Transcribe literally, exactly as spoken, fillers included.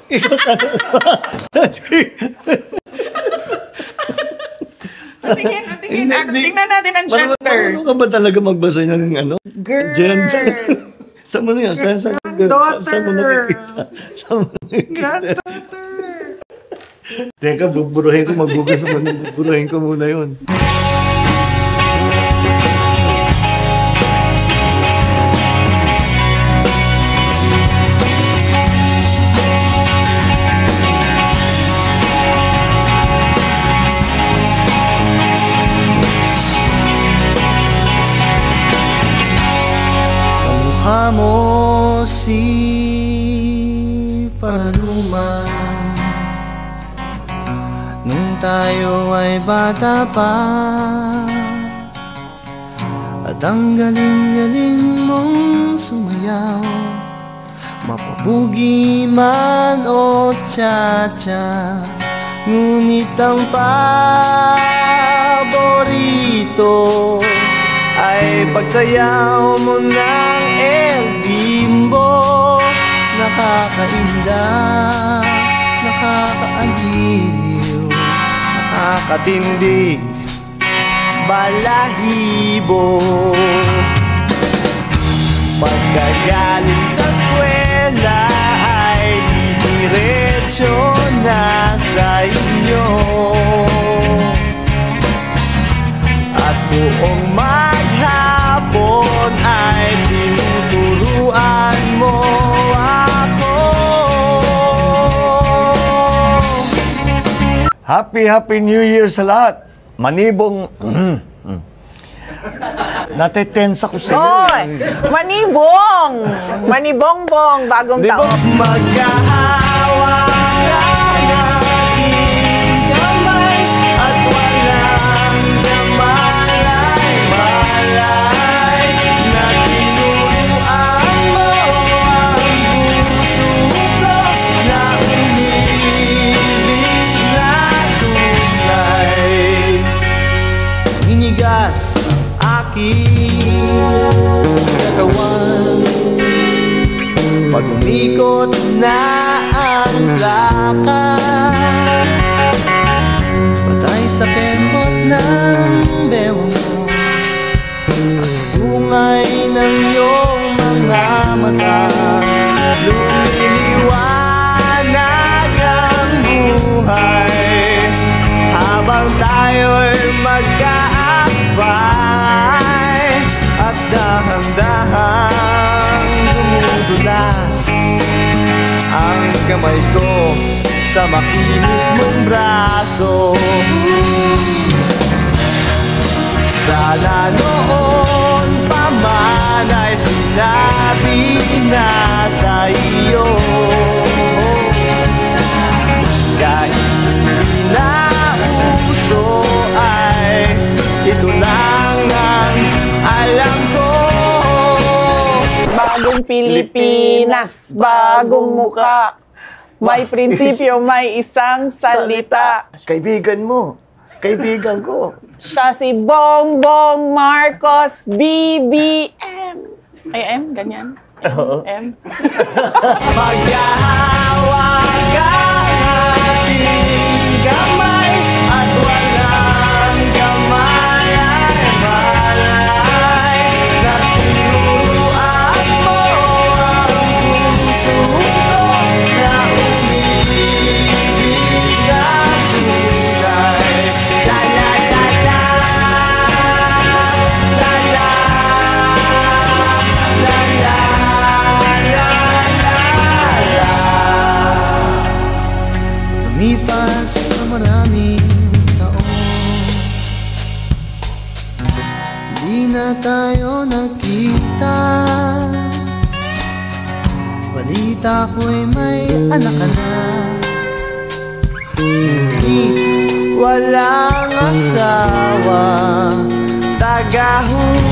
Tingin, tingin. Ano, tingnan natin ang gender. Ano ka ba talaga magbasa ng ano? Girl. Gender. Saan mo na yan? Saan, saan, Granddaughter. saan mo nakikita? Saan mo nakikita? Granddaughter. Teka, buburahin ko, magbugas mo na. Buburahin ko muna yun. Kamukha mo si Paloma nung tayo ay bata pa, at ang galing-galing mong sumayaw, mapabugi man o cha-cha. Ngunit ang paborito ay pagsayaw mo ng El Bimbo. Nakakainda, nakakaaliw, nakakatindig, balahibo. Pagkagaling sa eskwela ay didiretso na sa inyo, at buong maghapon ay tinuturuan mo ako. Happy, Happy New Year sa lahat. Manibong... Mm, mm. Natitense ako sa iyo. Oy! Manibong! Manibongbong, bagong taon. Magkahawa ang aking kamay at walang kamalay-malay na tinuruan mo ang puso ko na umibig na tunay. Inigas aking katawan pag umikot na ang plaka, patay sa kembot ng bewang mo at bungay ng iyong mga mata. Lumiliwanag ang buhay habang tayo'y magkaakbay, at dahan-dahang dumudulas ang kamay ko sa makinis mong braso. Sana noon pa man ay sinabi na sa iyo, kahit hindi na uso ay ito lang ang alam ko. Bagong Pilipinas, bagong muka. May prinsipyo, may isang salita. Kaibigan mo. Kaibigan ko. Siya si Bongbong Marcos, B B M. Ay, M? Ganyan? M? M? Maghahawak ang aking kamay at walang kamalay-malay na tinuruan mo ang puso ko na umibig na tunay. La la la la, la la, la la, la la. Lumipas sa maraming taon, di na tayo nagkita. Balita ko'y may anak ka na, ngunit walang asawa. Tagahuli